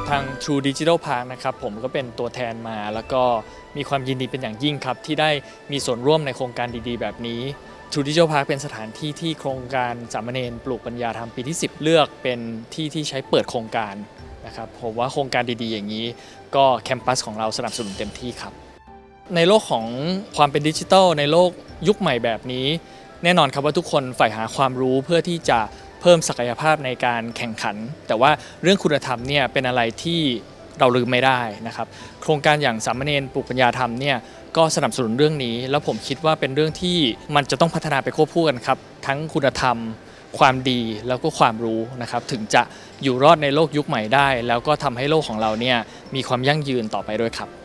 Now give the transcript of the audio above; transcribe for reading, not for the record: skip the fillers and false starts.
ทาง True Digital Park นะครับผมก็เป็นตัวแทนมาแล้วก็มีความยินดีเป็นอย่างยิ่งครับที่ได้มีส่วนร่วมในโครงการดีๆแบบนี้ True Digital Park เป็นสถานที่ที่โครงการสามเณรปลูกปัญญาธรรมปีที่10เลือกเป็นที่ที่ใช้เปิดโครงการนะครับผมว่าโครงการดีๆอย่างนี้ก็แคมปัสของเราสนับสนุนเต็มที่ครับในโลกของความเป็นดิจิทัลในโลกยุคใหม่แบบนี้แน่นอนครับว่าทุกคนใฝ่หาความรู้เพื่อที่จะเพิ่มศักยภาพในการแข่งขันแต่ว่าเรื่องคุณธรรมเนี่ยเป็นอะไรที่เราลืมไม่ได้นะครับโครงการอย่างสามเณรปลูกปัญญาธรรมเนี่ยก็สนับสนุนเรื่องนี้แล้วผมคิดว่าเป็นเรื่องที่มันจะต้องพัฒนาไปควบคู่กันครับทั้งคุณธรรมความดีแล้วก็ความรู้นะครับถึงจะอยู่รอดในโลกยุคใหม่ได้แล้วก็ทำให้โลกของเราเนี่ยมีความยั่งยืนต่อไปด้วยครับ